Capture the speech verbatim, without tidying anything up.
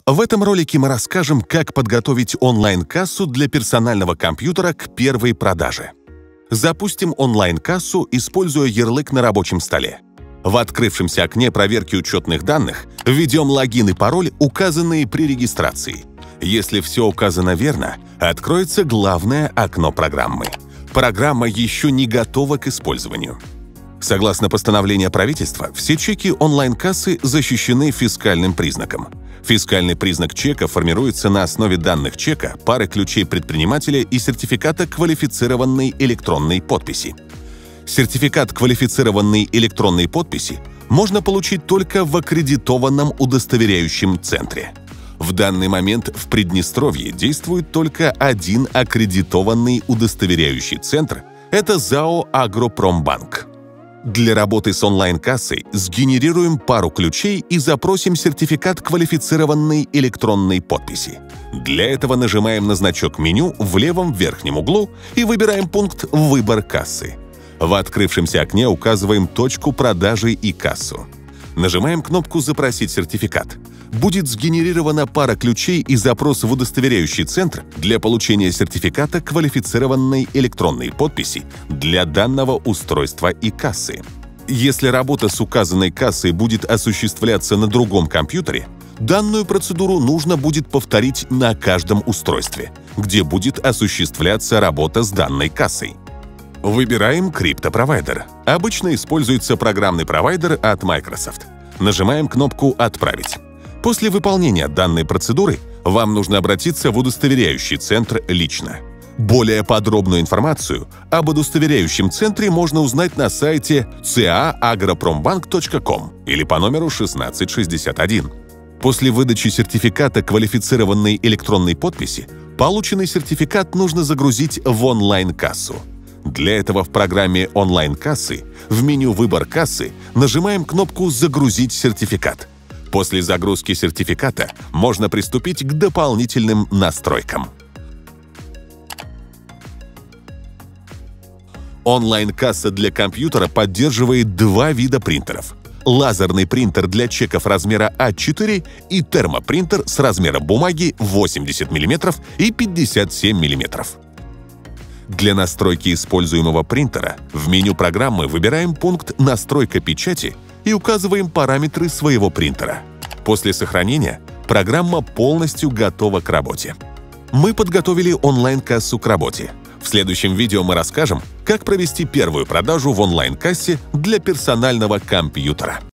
В этом ролике мы расскажем, как подготовить онлайн-кассу для персонального компьютера к первой продаже. Запустим онлайн-кассу, используя ярлык на рабочем столе. В открывшемся окне проверки учетных данных введем логин и пароль, указанные при регистрации. Если все указано верно, откроется главное окно программы. Программа еще не готова к использованию. Согласно постановлению правительства, все чеки онлайн-кассы защищены фискальным признаком. Фискальный признак чека формируется на основе данных чека, пары ключей предпринимателя и сертификата квалифицированной электронной подписи. Сертификат квалифицированной электронной подписи можно получить только в аккредитованном удостоверяющем центре. В данный момент в Приднестровье действует только один аккредитованный удостоверяющий центр – это ЗАО «Агропромбанк». Для работы с онлайн-кассой сгенерируем пару ключей и запросим сертификат квалифицированной электронной подписи. Для этого нажимаем на значок меню в левом верхнем углу и выбираем пункт «Выбор кассы». В открывшемся окне указываем точку продажи и кассу. Нажимаем кнопку «Запросить сертификат». Будет сгенерирована пара ключей и запрос в удостоверяющий центр для получения сертификата квалифицированной электронной подписи для данного устройства и кассы. Если работа с указанной кассой будет осуществляться на другом компьютере, данную процедуру нужно будет повторить на каждом устройстве, где будет осуществляться работа с данной кассой. Выбираем криптопровайдер. Обычно используется программный провайдер от Microsoft. Нажимаем кнопку «Отправить». После выполнения данной процедуры вам нужно обратиться в удостоверяющий центр лично. Более подробную информацию об удостоверяющем центре можно узнать на сайте си эй эй агропромбанк точка ком или по номеру шестнадцать шестьдесят один. После выдачи сертификата квалифицированной электронной подписи полученный сертификат нужно загрузить в онлайн-кассу. Для этого в программе онлайн-кассы в меню «Выбор кассы» нажимаем кнопку «Загрузить сертификат». После загрузки сертификата можно приступить к дополнительным настройкам. Онлайн-касса для компьютера поддерживает два вида принтеров. Лазерный принтер для чеков размера а четыре и термопринтер с размером бумаги восемьдесят миллиметров и пятьдесят семь миллиметров. Для настройки используемого принтера в меню программы выбираем пункт «Настройка печати» и указываем параметры своего принтера. После сохранения программа полностью готова к работе. Мы подготовили онлайн-кассу к работе. В следующем видео мы расскажем, как провести первую продажу в онлайн-кассе для персонального компьютера.